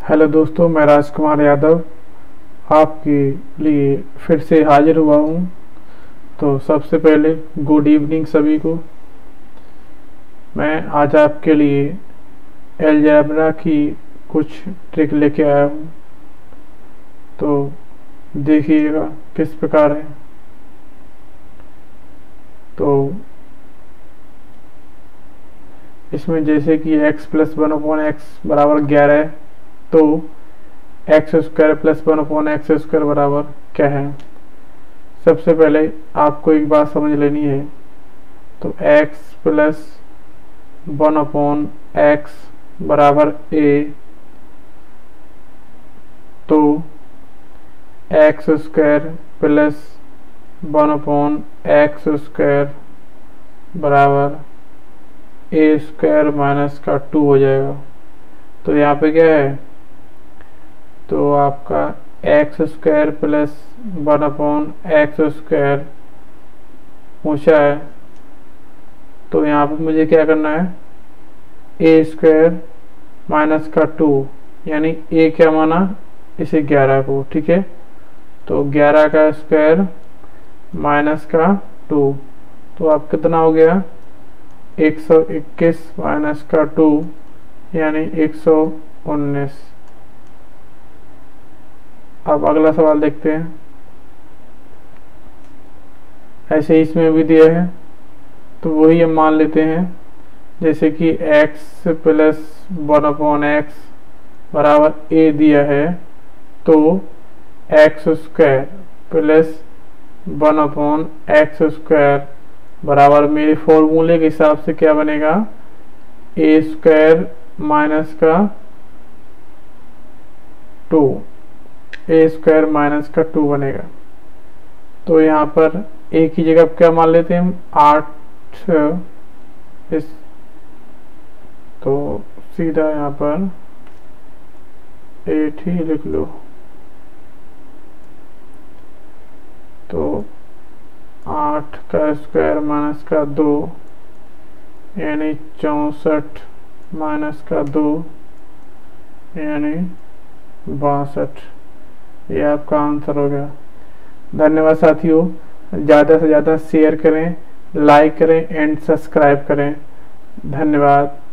Hello दोस्तों, मैं राजकुमार यादव आपके लिए फिर से हाजिर हुआ हूँ। तो सबसे पहले गुड इवनिंग सभी को। मैं आज आपके लिए अलजेब्रा की कुछ ट्रिक लेके आया हूँ। तो देखिएगा किस प्रकार है। तो इसमें जैसे कि x प्लस 1/x बराबर 11 है, तो x square plus 1/x square बराबर क्या है। सबसे पहले आपको एक बात समझ लेनी है। तो x प्लस 1/x बराबर a, तो x square plus 1/x square बराबर a स्क्वायर माइनस का 2 हो जाएगा। तो यहाँ पे क्या है, तो आपका x square plus 1/x square ऊंचा है, तो यहाँ पे मुझे क्या करना है, ए स्क्वायर माइनस का 2, यानी ए क्या माना, इसे 11 को, ठीक है। तो 11 का स्क्वायर माइनस का 2, तो आप कितना हो गया, 121 माइनस का 2 यानी 119। अब अगला सवाल देखते हैं। ऐसे ही इसमें भी दिया है, तो वही हम मान लेते हैं। जैसे कि x प्लस 1/x बराबर a दिया है, तो x square plus 1/x square बराबर मेरे फॉर्मूले के हिसाब से क्या बनेगा, a स्क्वायर माइनस का 2, a स्क्वायर माइनस का 2 बनेगा। तो यहाँ पर एक ही जगह क्या मान लेते हैं हम, 8 इस, तो सीधा यहाँ पर 8 ही लिख लो। तो 8 का स्क्वायर माइनस का 2 यानी 64 माइनस का 2 यानी 62। ये आपका आंसर हो गया। धन्यवाद साथियों। ज़्यादा से ज़्यादा शेयर करें, लाइक करें एंड सब्सक्राइब करें। धन्यवाद।